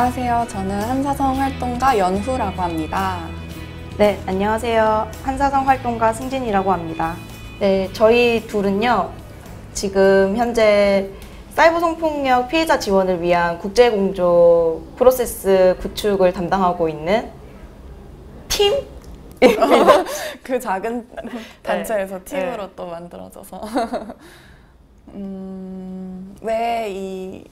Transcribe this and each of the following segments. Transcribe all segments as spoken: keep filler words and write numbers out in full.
안녕하세요. 저는 한사성 활동가 연후라고 합니다. 네, 안녕하세요. 한사성 활동가 승진이라고 합니다. 네, 저희 둘은요, 지금 현재 사이버 성폭력 피해자 지원을 위한 국제공조 프로세스 구축을 담당하고 있는 팀? 그 작은 단체에서 네. 팀으로 네. 또 만들어져서 음, 왜 이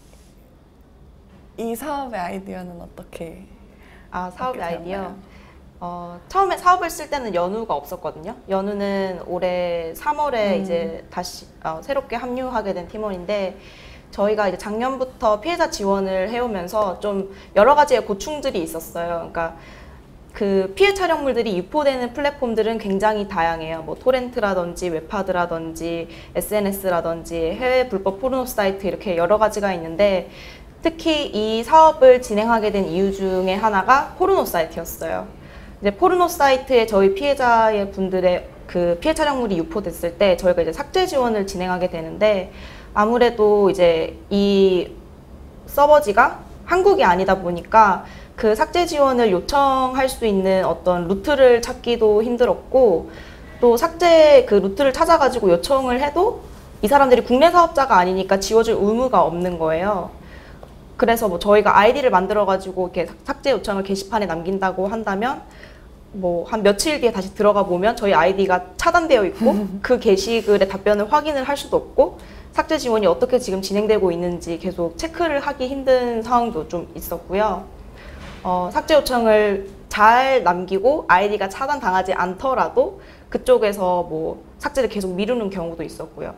이 사업의 아이디어는 어떻게? 아, 사업의 어떻게 아이디어? 되었나요? 어, 처음에 사업을 쓸 때는 연우가 없었거든요. 연우는 올해 삼월에 음. 이제 다시 어, 새롭게 합류하게 된 팀원인데, 저희가 이제 작년부터 피해자 지원을 해오면서 좀 여러 가지의 고충들이 있었어요. 그러니까 그 피해 촬영물들이 유포되는 플랫폼들은 굉장히 다양해요. 뭐 토렌트라든지 웹하드라든지 에스엔에스라든지 해외 불법 포르노 사이트 이렇게 여러 가지가 있는데, 특히 이 사업을 진행하게 된 이유 중에 하나가 포르노 사이트였어요. 이제 포르노 사이트에 저희 피해자의 분들의 그 피해 촬영물이 유포됐을 때 저희가 이제 삭제 지원을 진행하게 되는데, 아무래도 이제 이 서버지가 한국이 아니다 보니까 그 삭제 지원을 요청할 수 있는 어떤 루트를 찾기도 힘들었고, 또 삭제 그 루트를 찾아가지고 요청을 해도 이 사람들이 국내 사업자가 아니니까 지워줄 의무가 없는 거예요. 그래서 뭐 저희가 아이디를 만들어가지고 이렇게 삭제 요청을 게시판에 남긴다고 한다면, 뭐 한 며칠 뒤에 다시 들어가 보면 저희 아이디가 차단되어 있고 그 게시글의 답변을 확인을 할 수도 없고, 삭제 지원이 어떻게 지금 진행되고 있는지 계속 체크를 하기 힘든 상황도 좀 있었고요. 어, 삭제 요청을 잘 남기고 아이디가 차단당하지 않더라도 그쪽에서 뭐 삭제를 계속 미루는 경우도 있었고요.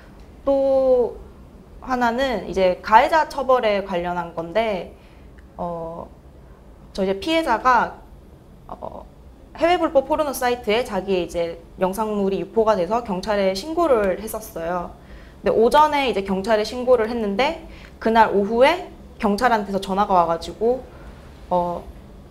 또 하나는 이제 가해자 처벌에 관련한 건데, 어, 저 이제 피해자가 어, 해외 불법 포르노 사이트에 자기의 이제 영상물이 유포가 돼서 경찰에 신고를 했었어요. 근데 오전에 이제 경찰에 신고를 했는데, 그날 오후에 경찰한테서 전화가 와가지고 어,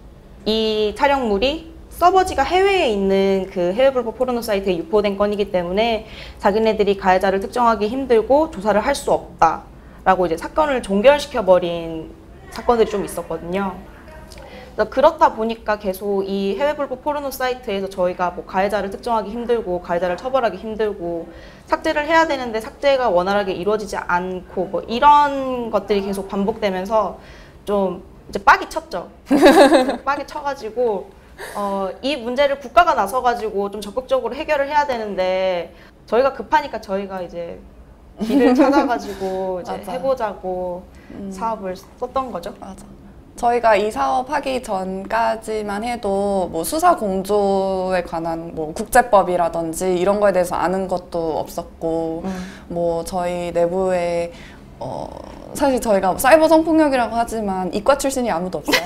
이 촬영물이 서버지가 해외에 있는 그 해외 불법 포르노 사이트에 유포된 건이기 때문에 자기네들이 가해자를 특정하기 힘들고 조사를 할 수 없다라고 이제 사건을 종결시켜버린 사건들이 좀 있었거든요. 그래서 그렇다 보니까 계속 이 해외 불법 포르노 사이트에서 저희가 뭐 가해자를 특정하기 힘들고 가해자를 처벌하기 힘들고 삭제를 해야 되는데 삭제가 원활하게 이루어지지 않고 뭐 이런 것들이 계속 반복되면서 좀 이제 빡이 쳤죠. 빡이 쳐가지고 어, 이 문제를 국가가 나서가지고 좀 적극적으로 해결을 해야 되는데, 저희가 급하니까 저희가 이제 길을 찾아가지고 이제 해보자고 음. 사업을 썼던 거죠. 맞아. 저희가 이 사업 하기 전까지만 해도 뭐 수사 공조에 관한 뭐 국제법이라든지 이런 거에 대해서 아는 것도 없었고, 음. 뭐 저희 내부에 어, 사실 저희가 사이버 성폭력이라고 하지만 이과 출신이 아무도 없어요.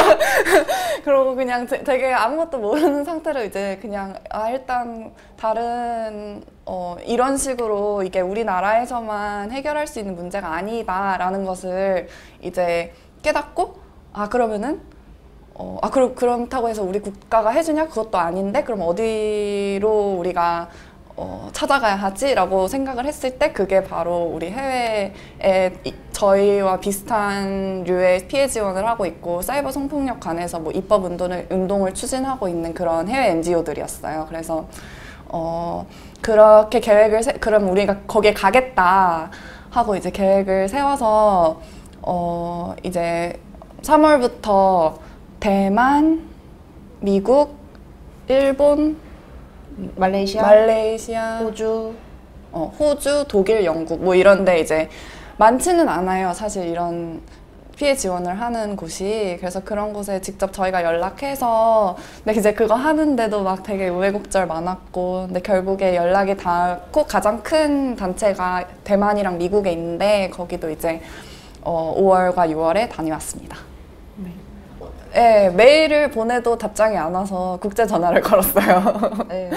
그러고 그냥 되게 아무것도 모르는 상태로 이제 그냥 아 일단 다른 어, 이런 식으로 이게 우리나라에서만 해결할 수 있는 문제가 아니다라는 것을 이제 깨닫고, 아 그러면은 어, 아 그럼 그렇다고 해서 우리 국가가 해주냐? 그것도 아닌데 그럼 어디로 우리가 어, 찾아가야 하지? 라고 생각을 했을 때 그게 바로 우리 해외에 이, 저희와 비슷한 류의 피해 지원을 하고 있고 사이버 성폭력 관해서 뭐 입법 운동을, 운동을 추진하고 있는 그런 해외 엔지오들이었어요. 그래서 어, 그렇게 계획을 세, 그럼 우리가 거기에 가겠다 하고 이제 계획을 세워서 어, 이제 삼월부터 대만, 미국, 일본, 말레이시아, 말레이시아, 호주, 어, 호주, 독일, 영국 뭐 이런데 이제 많지는 않아요. 사실 이런 피해 지원을 하는 곳이. 그래서 그런 곳에 직접 저희가 연락해서, 근데 이제 그거 하는데도 막 되게 우여곡절 많았고, 근데 결국에 연락이 닿고 가장 큰 단체가 대만이랑 미국에 있는데 거기도 이제 어, 오월과 유월에 다녀왔습니다. 네. 네, 메일을 보내도 답장이 안 와서 국제 전화를 걸었어요. 네.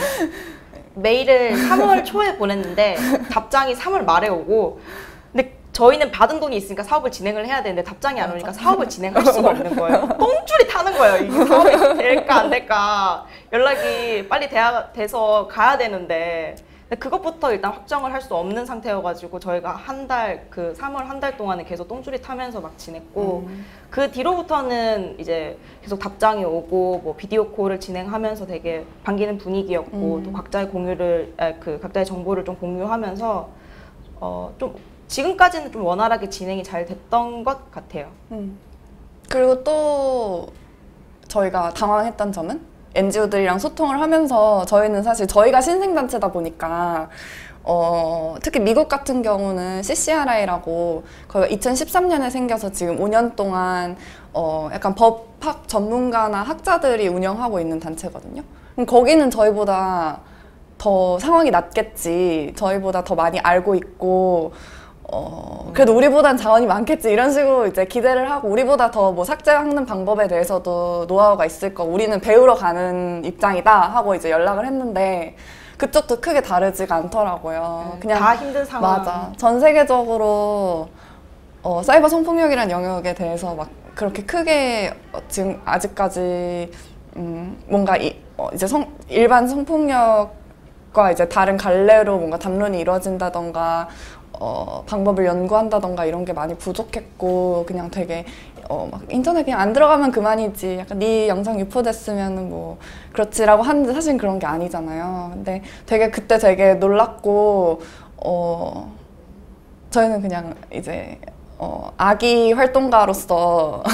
메일을 삼월 초에 보냈는데 답장이 삼월 말에 오고, 근데 저희는 받은 돈이 있으니까 사업을 진행을 해야 되는데 답장이 안 오니까 사업을 진행할 수가 없는 거예요. 똥줄이 타는 거예요. 이게 사업이 될까 안 될까, 연락이 빨리 돼야, 돼서 가야 되는데 근데 그것부터 일단 확정을 할 수 없는 상태여가지고 저희가 한 달, 그 삼월 한 달 동안은 계속 똥줄이 타면서 막 지냈고 음. 그 뒤로부터는 이제 계속 답장이 오고 뭐 비디오 콜을 진행하면서 되게 반기는 분위기였고 음. 또 각자의 공유를, 아, 그 각자의 정보를 좀 공유하면서 어, 좀 지금까지는 좀 원활하게 진행이 잘 됐던 것 같아요. 음. 그리고 또 저희가 당황했던 점은 엔지오들이랑 소통을 하면서 저희는 사실 저희가 신생단체다 보니까 어, 특히 미국 같은 경우는 씨씨알아이라고 거기가 이천십삼 년에 생겨서 지금 오 년 동안 어, 약간 법학 전문가나 학자들이 운영하고 있는 단체거든요. 그럼 거기는 저희보다 더 상황이 낫겠지, 저희보다 더 많이 알고 있고 어, 그래도 우리보단 자원이 많겠지 이런 식으로 이제 기대를 하고 우리보다 더 뭐 삭제하는 방법에 대해서도 노하우가 있을 거, 우리는 배우러 가는 입장이다 하고 이제 연락을 했는데 그쪽도 크게 다르지가 않더라고요. 네, 그냥 다 힘든 상황. 맞아. 전 세계적으로 어, 사이버 성폭력이라는 영역에 대해서 막 그렇게 크게 어, 지금 아직까지 음, 뭔가 이, 어, 이제 성, 일반 성폭력과 이제 다른 갈래로 뭔가 담론이 이루어진다던가 어, 방법을 연구한다던가 이런 게 많이 부족했고 그냥 되게 어, 막 인터넷 그냥 안 들어가면 그만이지, 약간 네 영상 유포됐으면 뭐 그렇지라고 하는데 사실 그런 게 아니잖아요. 근데 되게 그때 되게 놀랐고 어, 저희는 그냥 이제 어, 아기 활동가로서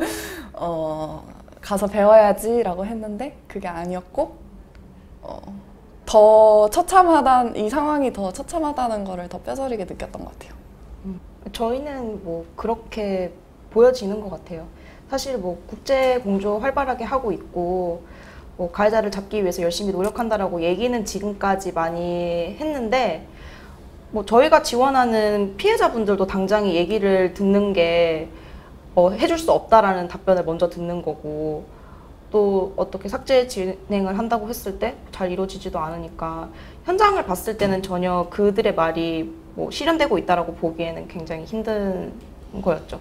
어, 가서 배워야지라고 했는데 그게 아니었고 어, 더 처참하다는, 이 상황이 더 처참하다는 거를 더 뼈저리게 느꼈던 것 같아요. 음, 저희는 뭐 그렇게 보여지는 것 같아요. 사실 뭐 국제 공조 활발하게 하고 있고 뭐 가해자를 잡기 위해서 열심히 노력한다라고 얘기는 지금까지 많이 했는데 뭐 저희가 지원하는 피해자분들도 당장에 얘기를 듣는 게 어, 해줄 수 없다라는 답변을 먼저 듣는 거고 또 어떻게 삭제 진행을 한다고 했을 때 잘 이루어지지도 않으니까 현장을 봤을 때는 전혀 그들의 말이 뭐 실현되고 있다라고 보기에는 굉장히 힘든 거였죠.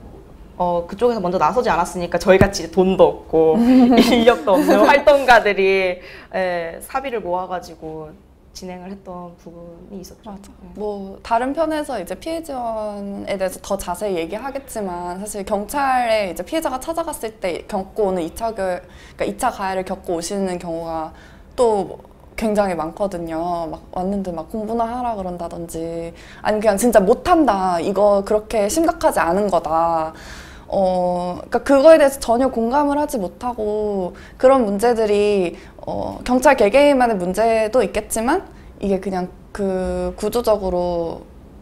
어, 그쪽에서 먼저 나서지 않았으니까 저희같이 돈도 없고 인력도 없는 활동가들이 예, 사비를 모아가지고 진행을 했던 부분이 있었죠. 맞아. 네. 뭐 다른 편에서 이제 피해 지원에 대해서 더 자세히 얘기하겠지만 사실 경찰에 이제 피해자가 찾아갔을 때 겪고 오는 이 차 교육, 그러니까 이 차 가해를 겪고 오시는 경우가 또 굉장히 많거든요. 막 왔는데 막 공부나 하라 그런다든지 아니면 그냥 진짜 못한다, 이거 그렇게 심각하지 않은 거다. 어, 그러니까 그거에 대해서 전혀 공감을 하지 못하고 그런 문제들이 어, 경찰 개개인만의 문제도 있겠지만 이게 그냥 그 구조적으로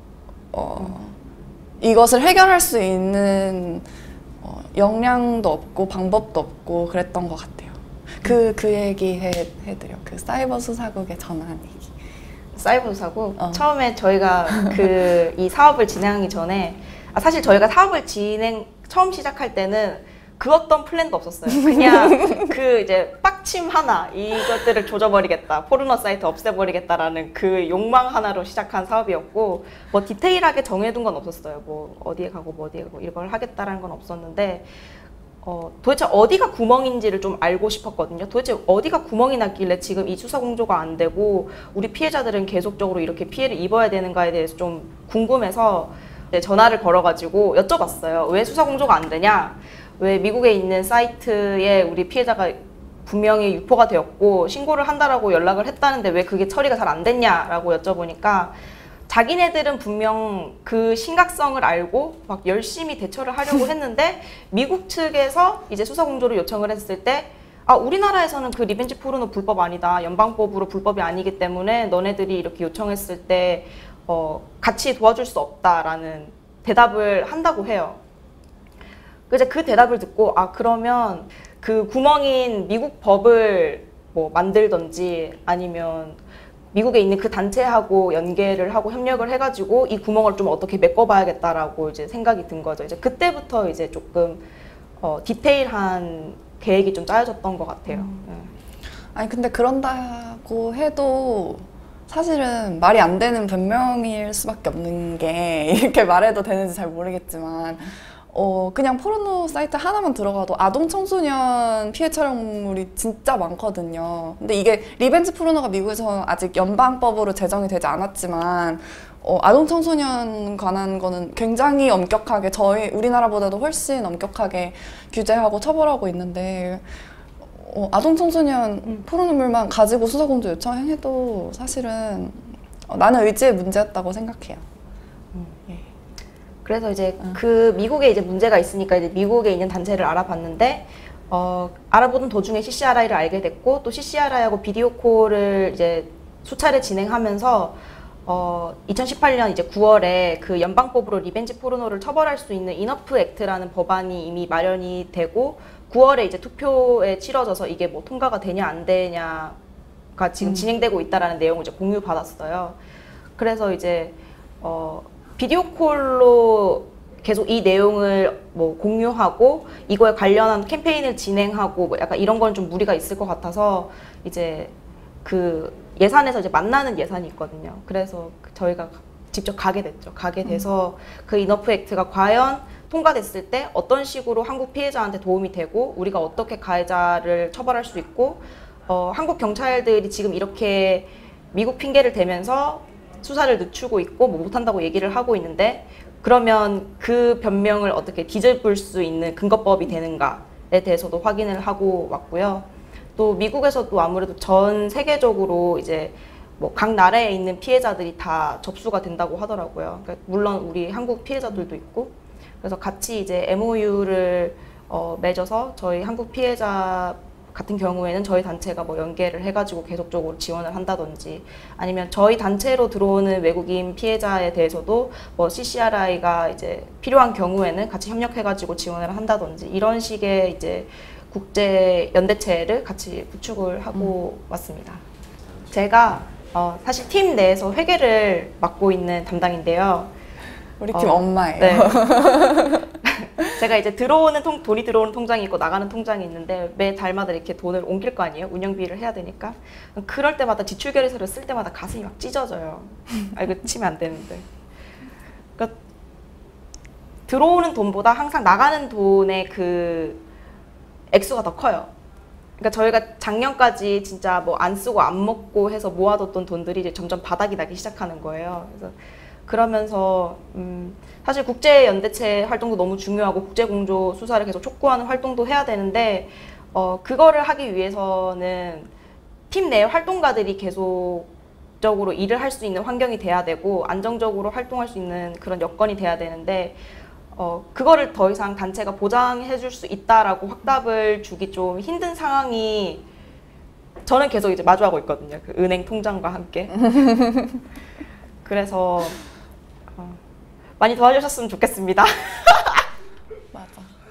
어, 이것을 해결할 수 있는 어, 역량도 없고 방법도 없고 그랬던 것 같아요. 그, 그 얘기 해, 해드려. 그 사이버 수사국에 전화한 얘기. 사이버 수사국? 어. 처음에 저희가 그 이 사업을 진행하기 전에 아, 사실 저희가 사업을 진행 처음 시작할 때는 그 어떤 플랜도 없었어요. 그냥 그 이제 빡침 하나, 이것들을 조져버리겠다, 포르노 사이트 없애버리겠다라는 그 욕망 하나로 시작한 사업이었고 뭐 디테일하게 정해둔 건 없었어요. 뭐 어디에 가고 뭐 어디에 가고 이걸 하겠다라는 건 없었는데 어, 도대체 어디가 구멍인지를 좀 알고 싶었거든요. 도대체 어디가 구멍이 났길래 지금 이 수사 공조가 안 되고 우리 피해자들은 계속적으로 이렇게 피해를 입어야 되는가에 대해서 좀 궁금해서 전화를 걸어가지고 여쭤봤어요. 왜 수사 공조가 안 되냐? 왜 미국에 있는 사이트에 우리 피해자가 분명히 유포가 되었고 신고를 한다라고 연락을 했다는데 왜 그게 처리가 잘 안 됐냐라고 여쭤보니까 자기네들은 분명 그 심각성을 알고 막 열심히 대처를 하려고 했는데 미국 측에서 이제 수사 공조를 요청을 했을 때 아, 우리나라에서는 그 리벤지 포르노 불법 아니다, 연방법으로 불법이 아니기 때문에 너네들이 이렇게 요청했을 때 어, 같이 도와줄 수 없다라는 대답을 한다고 해요. 그래서 그 대답을 듣고 아, 그러면 그 구멍인 미국 법을 뭐 만들던지 아니면 미국에 있는 그 단체하고 연계를 하고 협력을 해가지고 이 구멍을 좀 어떻게 메꿔봐야겠다라고 이제 생각이 든 거죠. 이제 그때부터 이제 조금 어, 디테일한 계획이 좀 짜여졌던 것 같아요. 음. 네. 아니 근데 그런다고 해도 사실은 말이 안 되는 변명일 수밖에 없는 게 이렇게 말해도 되는지 잘 모르겠지만 어, 그냥 포르노 사이트 하나만 들어가도 아동 청소년 피해 촬영물이 진짜 많거든요. 근데 이게 리벤지 포르노가 미국에서 아직 연방법으로 제정이 되지 않았지만 어, 아동 청소년 관한 거는 굉장히 엄격하게 저희 우리나라보다도 훨씬 엄격하게 규제하고 처벌하고 있는데 어, 아동 청소년 음. 포르노물만 가지고 수사공조 요청해도 사실은 어, 나는 의지의 문제였다고 생각해요. 음. 예. 그래서 이제 음. 그 미국에 이제 문제가 있으니까 이제 미국에 있는 단체를 알아봤는데 어, 알아보던 도중에 씨씨알아이를 알게 됐고 또 씨씨알아이하고 비디오 콜을 이제 수차례 진행하면서 어, 이천십팔 년 이제 구월에 그 연방법으로 리벤지 포르노를 처벌할 수 있는 이너프 액트라는 법안이 이미 마련이 되고 구월에 이제 투표에 치러져서 이게 뭐 통과가 되냐 안 되냐가 지금 음. 진행되고 있다라는 내용을 이제 공유받았어요. 그래서 이제 어, 비디오 콜로 계속 이 내용을 뭐 공유하고 이거에 관련한 캠페인을 진행하고 뭐 약간 이런 건 좀 무리가 있을 것 같아서 이제 그 예산에서 이제 만나는 예산이 있거든요. 그래서 저희가 직접 가게 됐죠. 가게 돼서 음. 그 이너프 액트가 과연 통과됐을 때 어떤 식으로 한국 피해자한테 도움이 되고 우리가 어떻게 가해자를 처벌할 수 있고 어, 한국 경찰들이 지금 이렇게 미국 핑계를 대면서 수사를 늦추고 있고 뭐 못한다고 얘기를 하고 있는데 그러면 그 변명을 어떻게 뒤집을 수 있는 근거법이 되는가에 대해서도 확인을 하고 왔고요. 또 미국에서도 아무래도 전 세계적으로 이제 뭐 각 나라에 있는 피해자들이 다 접수가 된다고 하더라고요. 그러니까 물론 우리 한국 피해자들도 있고 그래서 같이 이제 엠오유를 어, 맺어서 저희 한국 피해자 같은 경우에는 저희 단체가 뭐 연계를 해가지고 계속적으로 지원을 한다든지 아니면 저희 단체로 들어오는 외국인 피해자에 대해서도 뭐 씨씨알아이가 이제 필요한 경우에는 같이 협력해가지고 지원을 한다든지 이런 식의 이제 국제 연대체를 같이 구축을 하고 음. 왔습니다. 제가 어, 사실 팀 내에서 회계를 맡고 있는 담당인데요. 우리 팀 어, 엄마예요. 네. 제가 이제 들어오는 통, 돈이 들어오는 통장이 있고 나가는 통장이 있는데 매 달마다 이렇게 돈을 옮길 거 아니에요? 운영비를 해야 되니까. 그럴 때마다 지출결의서를 쓸 때마다 가슴이 막 찢어져요. 아, 이거 치면 안 되는데. 그러니까 들어오는 돈보다 항상 나가는 돈의 그 액수가 더 커요. 그러니까 저희가 작년까지 진짜 뭐 안 쓰고 안 먹고 해서 모아뒀던 돈들이 이제 점점 바닥이 나기 시작하는 거예요. 그래서 그러면서 음, 사실 국제연대체 활동도 너무 중요하고 국제공조 수사를 계속 촉구하는 활동도 해야 되는데 어, 그거를 하기 위해서는 팀 내 활동가들이 계속적으로 일을 할 수 있는 환경이 돼야 되고 안정적으로 활동할 수 있는 그런 여건이 돼야 되는데 어, 그거를 더 이상 단체가 보장해 줄 수 있다라고 확답을 주기 좀 힘든 상황이 저는 계속 이제 마주하고 있거든요. 그 은행 통장과 함께. 그래서 어, 많이 도와주셨으면 좋겠습니다. 맞아.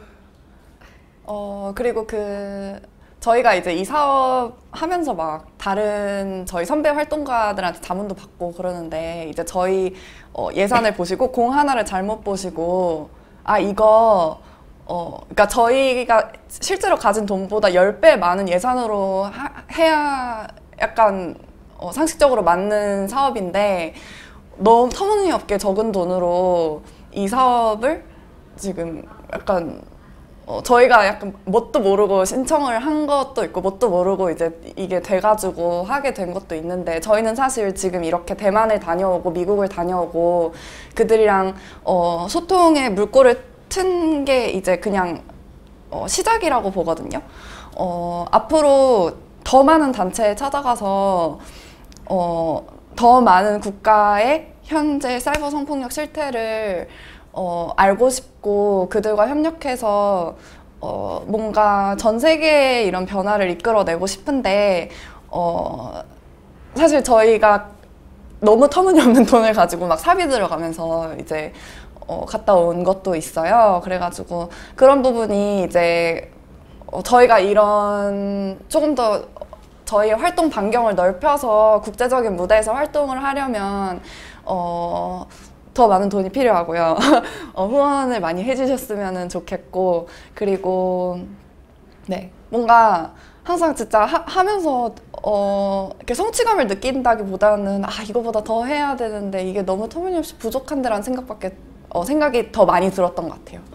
어, 그리고 그 저희가 이제 이 사업 하면서 막 다른 저희 선배 활동가들한테 자문도 받고 그러는데 이제 저희 어, 예산을 보시고 공 하나를 잘못 보시고 아 이거 어 그러니까 저희가 실제로 가진 돈보다 십 배 많은 예산으로 하, 해야 약간 어, 상식적으로 맞는 사업인데 너무 터무니없게 적은 돈으로 이 사업을 지금 약간 어, 저희가 약간 뭣도 모르고 신청을 한 것도 있고 뭣도 모르고 이제 이게 돼가지고 하게 된 것도 있는데 저희는 사실 지금 이렇게 대만을 다녀오고 미국을 다녀오고 그들이랑 어, 소통의 물꼬를 튼 게 이제 그냥 어, 시작이라고 보거든요. 어, 앞으로 더 많은 단체에 찾아가서 어, 더 많은 국가의 현재 사이버 성폭력 실태를 어, 알고 싶고 그들과 협력해서 어, 뭔가 전 세계의 이런 변화를 이끌어내고 싶은데 어, 사실 저희가 너무 터무니없는 돈을 가지고 막 사비 들어가면서 이제 어, 갔다 온 것도 있어요. 그래가지고 그런 부분이 이제 어, 저희가 이런 조금 더 저희의 활동 반경을 넓혀서 국제적인 무대에서 활동을 하려면 어, 더 많은 돈이 필요하고요. 어, 후원을 많이 해주셨으면 좋겠고 그리고 네 뭔가 항상 진짜 하, 하면서 어, 이렇게 성취감을 느낀다기보다는 아 이거보다 더 해야 되는데 이게 너무 터무니없이 부족한데라는 생각밖에 어, 생각이 더 많이 들었던 것 같아요.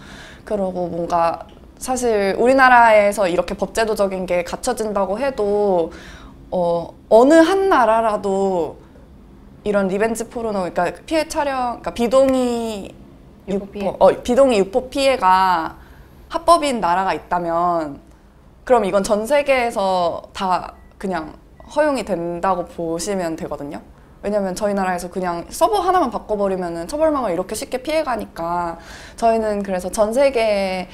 그러고 뭔가 사실 우리나라에서 이렇게 법제도적인 게 갖춰진다고 해도 어, 어느 한 나라라도 이런 리벤지 포르노, 그러니까 피해 촬영, 그러니까 비동의 유포 피해. 유포, 어, 비동의 유포 피해가 합법인 나라가 있다면 그럼 이건 전 세계에서 다 그냥 허용이 된다고 보시면 되거든요. 왜냐면 저희 나라에서 그냥 서버 하나만 바꿔버리면 처벌망을 이렇게 쉽게 피해가니까 저희는 그래서 전 세계에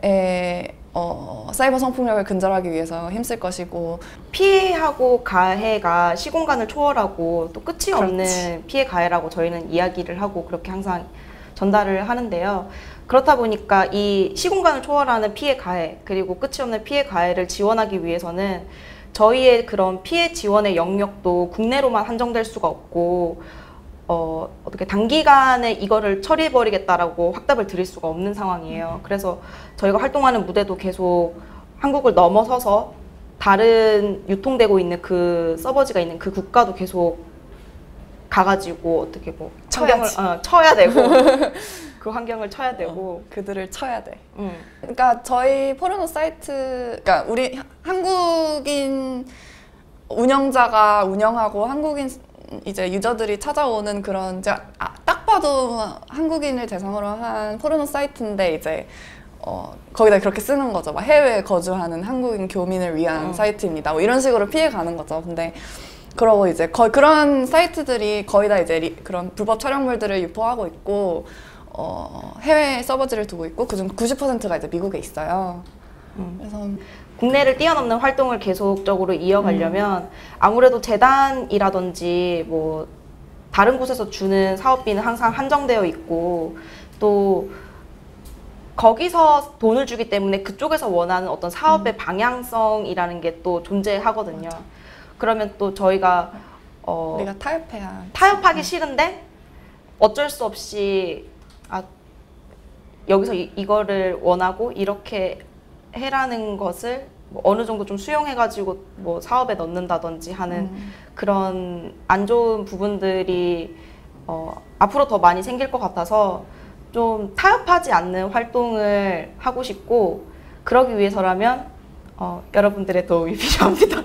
어, 사이버 성폭력을 근절하기 위해서 힘쓸 것이고 피해하고 가해가 시공간을 초월하고 또 끝이 그렇지. 없는 피해 가해라고 저희는 이야기를 하고 그렇게 항상 전달을 하는데요. 그렇다 보니까 이 시공간을 초월하는 피해 가해 그리고 끝이 없는 피해 가해를 지원하기 위해서는 저희의 그런 피해 지원의 영역도 국내로만 한정될 수가 없고 어, 어떻게 단기간에 이거를 처리해버리겠다라고 확답을 드릴 수가 없는 상황이에요. 그래서 저희가 활동하는 무대도 계속 한국을 넘어서서 다른 유통되고 있는 그 서버지가 있는 그 국가도 계속 가가지고 어떻게 뭐 환경을 어, 쳐야 되고 그 환경을 쳐야 되고 어, 그들을 쳐야 돼. 음. 그러니까 저희 포르노 사이트, 그러니까 우리 한국인 운영자가 운영하고 한국인 이제 유저들이 찾아오는 그런 이제 아, 딱 봐도 한국인을 대상으로 한 포르노 사이트인데 이제 어, 거기다 그렇게 쓰는 거죠. 막 해외에 거주하는 한국인 교민을 위한 어. 사이트입니다. 뭐 이런 식으로 피해 가는 거죠. 근데 그러고 이제 거, 그런 사이트들이 거의 다 이제 리, 그런 불법 촬영물들을 유포하고 있고 어, 해외 서버지를 두고 있고 그중 구십 퍼센트가 이제 미국에 있어요. 음. 그래서 국내를 뛰어넘는 활동을 계속적으로 이어가려면 음. 아무래도 재단이라든지 뭐 다른 곳에서 주는 사업비는 항상 한정되어 있고 또 거기서 돈을 주기 때문에 그쪽에서 원하는 어떤 사업의 음. 방향성이라는 게 또 존재하거든요. 맞아. 그러면 또 저희가 어, 우리가 타협해야 타협하기 싫은데 어쩔 수 없이 아, 여기서 이, 이거를 원하고 이렇게 해라는 것을 뭐 어느 정도 좀 수용해가지고 뭐 사업에 넣는다든지 하는 음. 그런 안 좋은 부분들이 어, 앞으로 더 많이 생길 것 같아서 좀 타협하지 않는 활동을 하고 싶고 그러기 위해서라면 어, 여러분들의 도움이 필요합니다.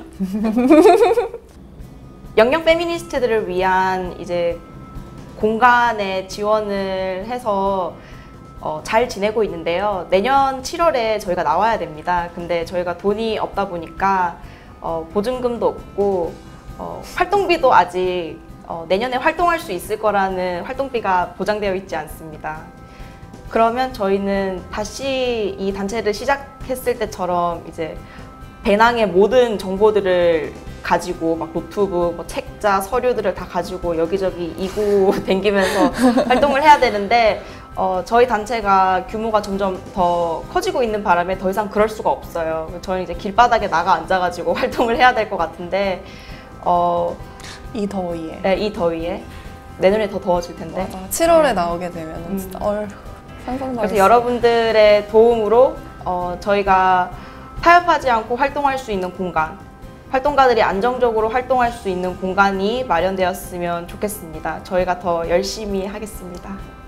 영영 페미니스트들을 위한 이제 공간에 지원을 해서 어, 잘 지내고 있는데요. 내년 칠월에 저희가 나와야 됩니다. 근데 저희가 돈이 없다 보니까 어, 보증금도 없고 어, 활동비도 아직 어, 내년에 활동할 수 있을 거라는 활동비가 보장되어 있지 않습니다. 그러면 저희는 다시 이 단체를 시작했을 때처럼 이제 배낭의 모든 정보들을 가지고 막 노트북, 뭐 책자, 서류들을 다 가지고 여기저기 이고 댕기면서 활동을 해야 되는데 어, 저희 단체가 규모가 점점 더 커지고 있는 바람에 더 이상 그럴 수가 없어요. 저는 이제 길바닥에 나가 앉아가지고 활동을 해야 될 것 같은데 어, 이 더위에 네, 이 더위에 내년에 더 더워질 텐데 맞아. 칠월에 음. 나오게 되면 음. 진짜 얼 상상도 그래서 여러분들의 도움으로 어, 저희가 타협하지 않고 활동할 수 있는 공간 활동가들이 안정적으로 활동할 수 있는 공간이 마련되었으면 좋겠습니다. 저희가 더 열심히 하겠습니다.